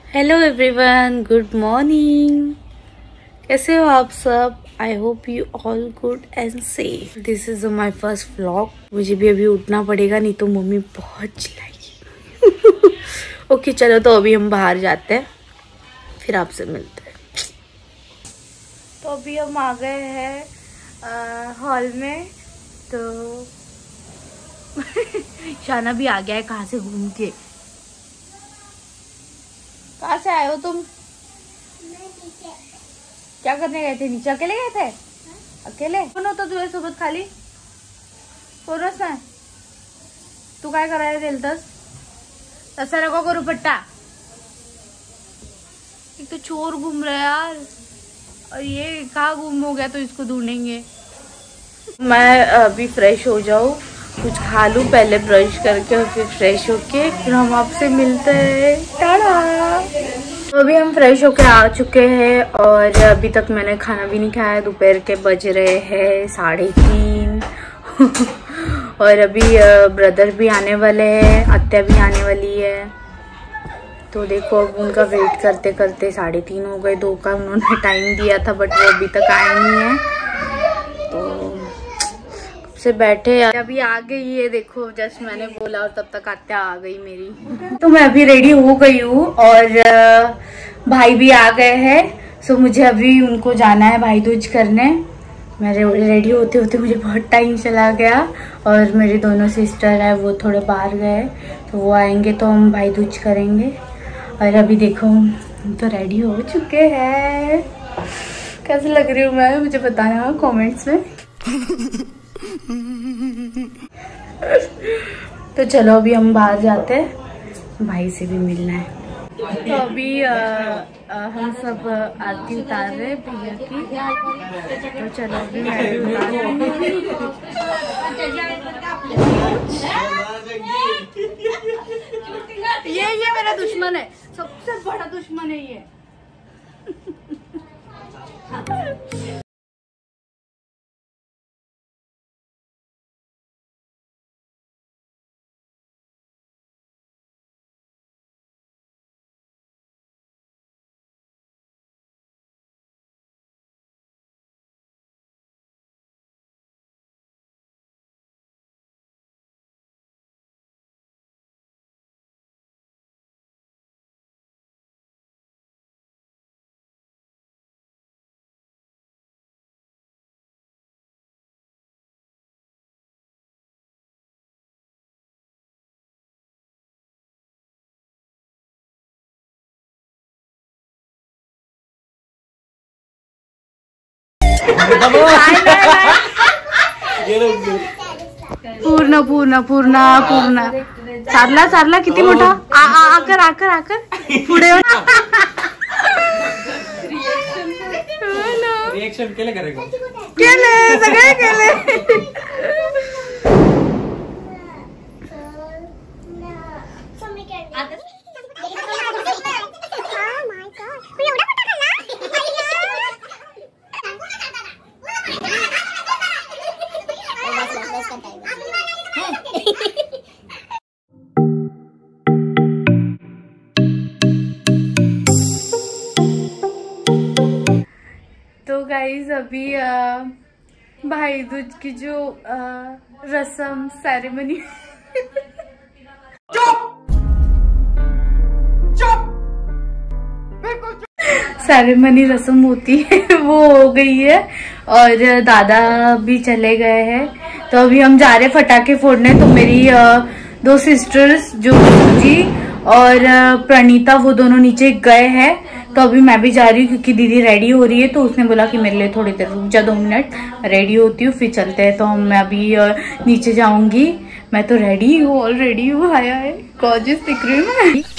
Hello everyone, good morning. कैसे हो आप सब? I hope you all good and safe. This is my first vlog. मुझे भी अभी उठना पड़ेगा, नहीं तो मम्मी बहुत चिल्लाएगी। ओके चलो, तो अभी हम बाहर जाते हैं, फिर आपसे मिलते हैं। तो अभी हम आ गए हैं हॉल में। तो शाना भी आ गया है कहाँ से घूम के। कहाँ से आए हो तुम? क्या करने गए थे? नीचे अकेले गए थे? अकेले? कौन होता तुझे सोबत खाली? कोणच नाही. तू काय करायला गेलतस? तसा नको करू पट्टा. एक तो चोर घूम रहा है यार, और ये कहाँ गुम हो गया, तो इसको ढूंढेंगे। मैं अभी फ्रेश हो जाऊँ, कुछ खा लूँ पहले ब्रश करके, और फिर फ्रेश होके फिर हम आपसे मिलते हैं। टाटा। तो अभी हम फ्रेश होके आ चुके हैं, और अभी तक मैंने खाना भी नहीं खाया। दोपहर के बज रहे हैं 3:30। और अभी ब्रदर भी आने वाले हैं, आत्या भी आने वाली है। तो देखो अब उनका वेट करते करते 3:30 हो गए। 2 का उन्होंने टाइम दिया था, बट वो अभी तक आए नहीं है। तो से बैठे, अभी आ गई है। देखो जस्ट मैंने बोला और तब तक आत्या आ गई मेरी। तो मैं अभी रेडी हो गई हूँ, और भाई भी आ गए हैं। सो मुझे अभी उनको जाना है भाई दूज करने। मेरे रेडी होते होते मुझे बहुत टाइम चला गया, और मेरी दोनों सिस्टर है वो थोड़े बाहर गए, तो वो आएंगे तो हम भाई दूज करेंगे। और अभी देखो हम तो रेडी हो चुके हैं। कैसे लग रही हूँ मैं, मुझे बताना कमेंट्स में। तो चलो अभी हम बाहर जाते हैं, भाई से भी मिलना है। तो अभी हम सब आरती उतार रहे भैया की। तो चलो अभी मैं भी उतार रही हूँ। ये मेरा दुश्मन है, सबसे बड़ा दुश्मन है ये। पूर्ण पूर्ण पूर्ण पूर्ण चारला चारला किती मोठा आकर आकर आकर पुढे रिएक्शन केले करेगा, केले सगळे केले। तो गाइज अभी भाई दूज की जो रस्म सेरेमनी सेरेमनी रस्म होती है वो हो गई है, और दादा भी चले गए हैं। तो अभी हम जा रहे हैं फटाके फोड़ने। तो मेरी 2 सिस्टर्स जो जी और प्रणीता, वो दोनों नीचे गए हैं। तो अभी मैं भी जा रही हूँ, क्योंकि दीदी रेडी हो रही है। तो उसने बोला कि मेरे लिए थोड़ी देर रुक जा, 2 मिनट रेडी होती हूँ फिर चलते हैं। तो मैं अभी नीचे जाऊंगी। मैं तो रेडी हूँ, ऑलरेडी हूँ। आया है गॉर्जियस दिख रही हूँ मैं।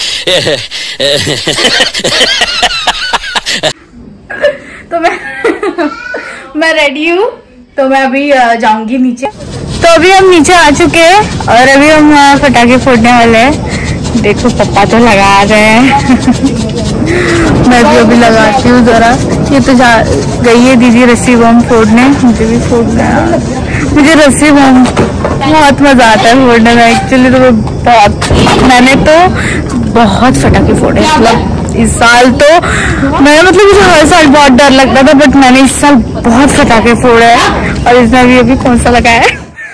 तो मैं रेडी हूँ, तो मैं अभी जाऊंगी नीचे। तो अभी हम नीचे आ चुके हैं, और अभी हम पटाखे फोड़ने वाले हैं। देखो पापा तो लगा रहे हैं। मैं भी अभी लगाती हूँ जरा। ये तो जा गई है दीदी रस्सी बम फोड़ने, मुझे भी फोड़ना है। मुझे रस्सी बम बहुत मजा आता है फोड़ने में। एक्चुअली तो मैंने तो बहुत फटाके फोड़े, मतलब इस साल तो मैं मतलब मुझे हर साल बहुत डर लगता था, बट मैंने इस साल बहुत फटाके फोड़े हैं और इसमें अभी कौन सा लगा है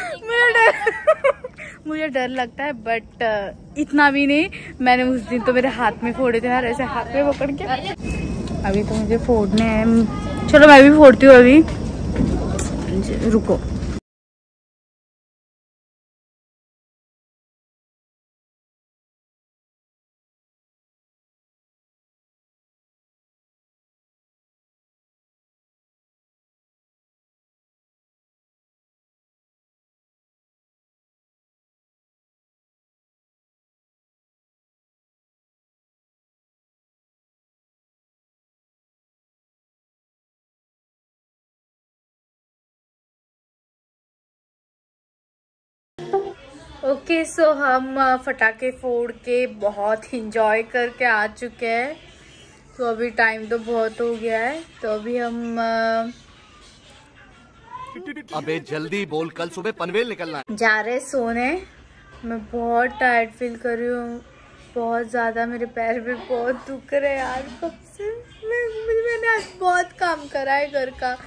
मुझे डर लगता है, बट इतना भी नहीं। मैंने उस दिन तो मेरे हाथ में फोड़े थे यार, ऐसे हाथ में पकड़ के। अभी तो मुझे फोड़ने हैं, चलो मैं भी फोड़ती हूँ अभी, रुको। ओके सो हम फटाके फोड़ के बहुत इंजॉय करके आ चुके हैं। तो अभी टाइम तो बहुत हो गया है, तो अभी हम अबे जल्दी बोल, कल सुबह पनवेल निकलना है। जा रहे सोने। मैं बहुत टायर्ड फील कर रही हूँ, बहुत ज़्यादा। मेरे पैर भी बहुत दुख रहे हैं यार कब से। मैंने आज बहुत काम करा है घर का।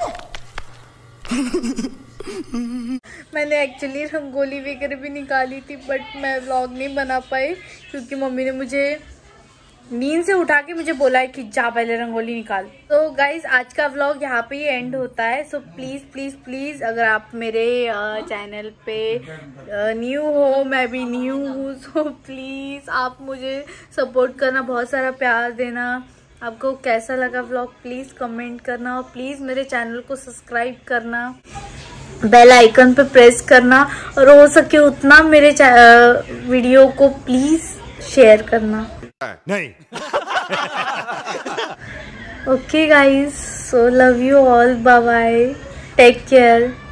मैंने एक्चुअली रंगोली वगैरह भी निकाली थी, बट मैं व्लॉग नहीं बना पाई क्योंकि मम्मी ने मुझे नींद से उठा के मुझे बोला है कि जा पहले रंगोली निकाल। तो गाइज आज का व्लॉग यहाँ पे ही एंड होता है। सो प्लीज़ प्लीज़ प्लीज़ अगर आप मेरे चैनल पे न्यू हो, मैं भी न्यू हूँ, सो प्लीज़ आप मुझे सपोर्ट करना, बहुत सारा प्यार देना। आपको कैसा लगा व्लॉग प्लीज़ कमेंट करना, और प्लीज़ मेरे चैनल को सब्सक्राइब करना, बेल आइकन पे प्रेस करना, और हो सके उतना मेरे वीडियो को प्लीज़ शेयर करना। नहीं okay guys, so love you all, bye bye, take care.